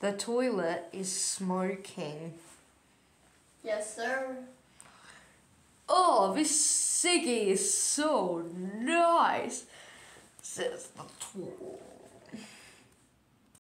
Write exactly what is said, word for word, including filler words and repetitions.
The toilet is smoking. Yes, sir. Oh, this ciggy is so nice, says the toilet.